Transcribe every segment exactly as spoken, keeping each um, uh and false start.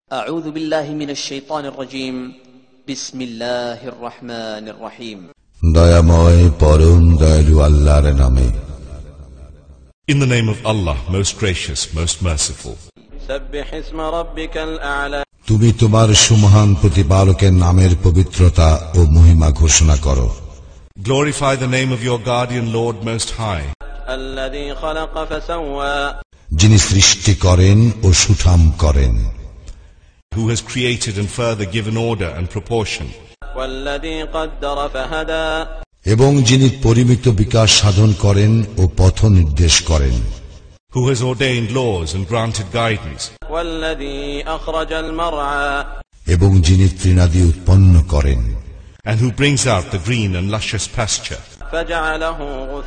أعوذ بالله من الشيطان الرجيم بسم الله الرحمن الرحيم দয়াময় পরম দয়ালু আল্লাহর নামে In the name of Allah, most gracious, most merciful. سبح اسم ربك الأعلى তুমি তোমার সুমহান প্রতিপালকের নামের পবিত্রতা ও মহিমা ঘোষণা করো। Glorify the name of your guardian Lord most high, الذي خلق فسوى যিনি সৃষ্টি করেন ও সুঠাম করেন, who has created and further given order and proportion, والذي قدر فهدى এবং যিনি পরিমিত বিকাশ সাধন করেন ও পথ নির্দেশ করেন, who has ordained laws and granted guidance, والذي أخرج المرعى এবং যিনি তৃণাদি উৎপন্ন করেন, and who brings out the green and luscious pasture, فجعله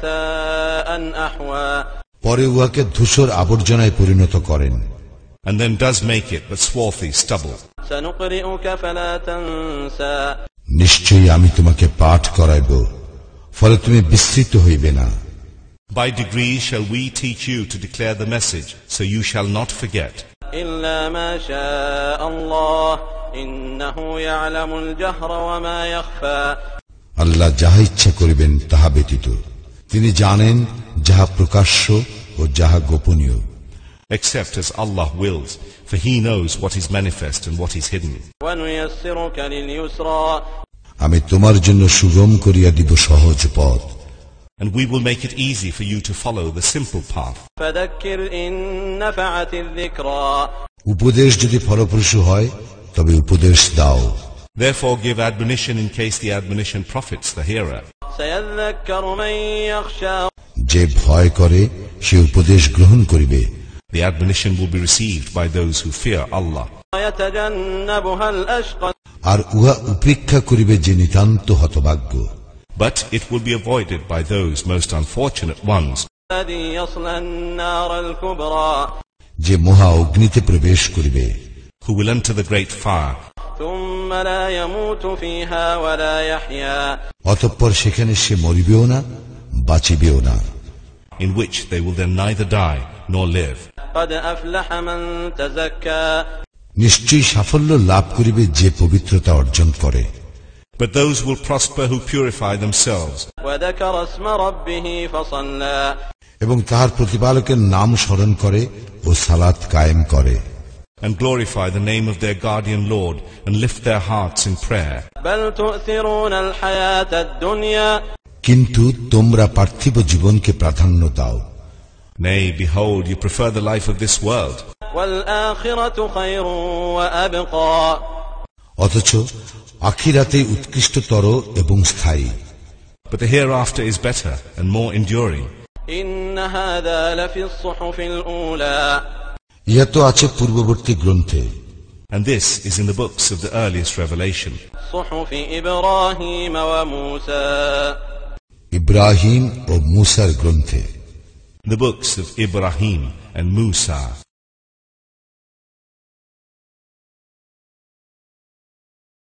غثاء أحوى পরে উহাকে ধূসর আবর্জনায় পরিণত করেন, and then does make it but swarthy stubble. سنقرئك فلا تنسى নিশ্চয়ই আমি তোমাকে পাঠ করাইব, ফলে তুমি বিস্মৃত হইবে না। By degrees shall we teach you to declare the message, so you shall not forget. إلا ما شاء الله إنه يعلم الجهر وما يخفى আল্লাহ যাহা ইচ্ছা করিবেন তাহা ব্যতীত তিনি জানেন যাহা প্রকাশ্য ও যাহা গোপনীয়। Except as Allah wills, for He knows what is manifest and what is hidden. ونيسرك لليسرى আমি তোমার জন্য সুগম করিয়া দিব সহজ পথ, And we will make it easy for you to follow the simple path. فذكر إن نفعت الذكرى উপদেশ যদি ফলপ্রসূ হয় তবে উপদেশ দাও। Therefore give admonition in case the admonition profits the hearer. سيذكر من يخشى যে ভয় করে সে উপদেশ গ্রহণ করিবে, The admonition will be received by those who fear Allah. ويتجنبها الأشقى আর উহা উপেক্ষা করিবে যে নিতান্ত হতভাগ্য। But it will be avoided by those most unfortunate ones, الذي يصلى النار الكبرى যে মহা অগ্নিতে প্রবেশ করিবে, who will enter the great fire, ثم لا يموت فيها ولا يحيا অতঃপর সেখানে সে মরিবেও না বাঁচিবেও না, in which they will then neither die nor live. قد أفلح من تزكى নিশ্চয়ই সাফল্য লাভ করিবে যে পবিত্রতা অর্জন করে। But those will prosper who purify themselves, وذكر اسم ربه فصلى এবং তাহার প্রতিপালকের নাম স্মরণ করে ও সালাত কায়েম করে, and glorify the name of their guardian Lord, and lift their hearts in prayer. بل تؤثرون الحياة الدنيا কিন্তু তোমরা পার্থিব জীবনকে প্রাধান্য দাও, Nay, behold, you prefer the life of this world, والآخرة خير وأبقى অথচ আখিরাতে উৎকৃষ্টতর এবং স্থায়ী। but the hereafter is better and more enduring. إن هذا لفي الصحف الأولى ইহা তো আছে পূর্ববর্তী গ্রন্থে, And this is in the books of the earliest revelation, صحف إبراهيم وموسى Ibrahim ও মূসার গ্রন্থে, the books of Ibrahim and Musa.